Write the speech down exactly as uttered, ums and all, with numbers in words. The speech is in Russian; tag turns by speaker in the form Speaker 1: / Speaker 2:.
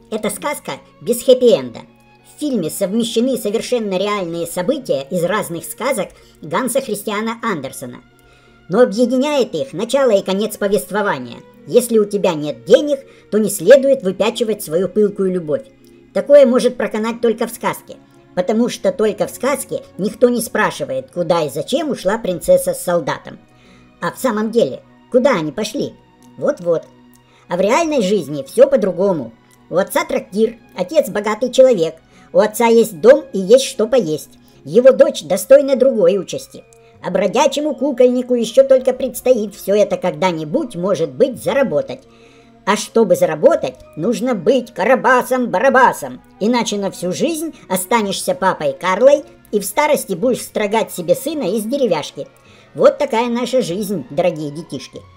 Speaker 1: Это сказка без хэппи-энда. В фильме совмещены совершенно реальные события из разных сказок Ганса Христиана Андерсена. Но объединяет их начало и конец повествования. Если у тебя нет денег, то не следует выпячивать свою пылкую любовь. Такое может проканать только в сказке, потому что только в сказке никто не спрашивает, куда и зачем ушла принцесса с солдатом. А в самом деле, куда они пошли? Вот-вот. А в реальной жизни все по-другому. У отца трактир, отец богатый человек, у отца есть дом и есть что поесть. Его дочь достойна другой участи. А бродячему кукольнику еще только предстоит все это когда-нибудь, может быть, заработать. А чтобы заработать, нужно быть Карабасом-Барабасом, иначе на всю жизнь останешься папой Карлой и в старости будешь строгать себе сына из деревяшки. Вот такая наша жизнь, дорогие детишки.